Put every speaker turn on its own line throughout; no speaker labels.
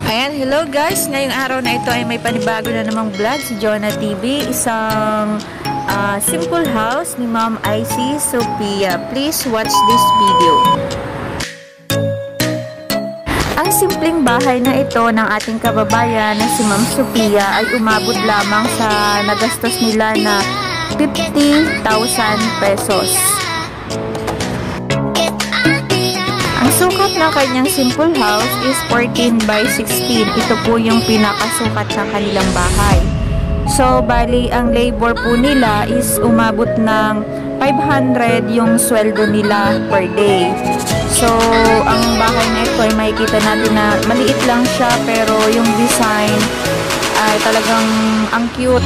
Ayan, hello guys! Ngayong araw na ito ay may panibago na namang vlog si Jonah TV. Isang simple house ni Ma'am Icy Sophia. Please watch this video. Ang simpleng bahay na ito ng ating kababayan na si Ma'am Sophia ay umabot lamang sa nagastos nila na 50,000 pesos. Ang sukat ng kanyang simple house is 14 by 16. Ito po yung pinakasukat ng kanilang bahay. So, bali, ang labor po nila is umabot ng 500 yung sweldo nila per day. So, ang bahay na ito ay makikita natin na maliit lang siya pero yung design ay talagang ang cute.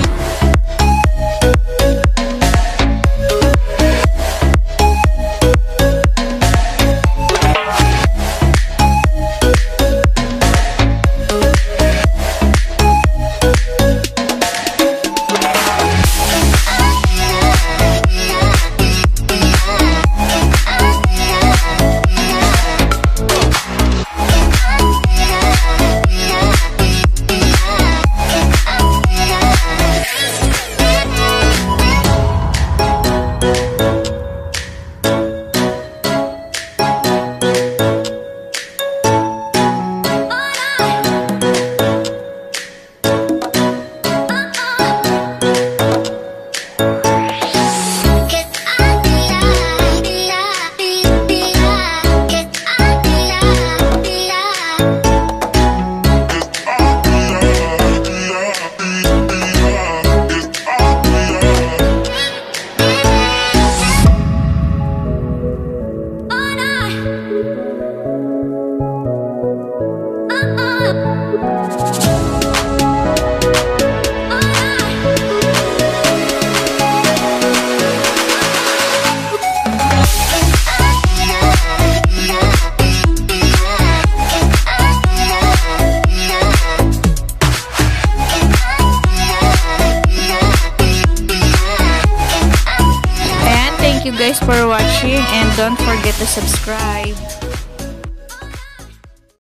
Thank you guys for watching and don't forget to subscribe.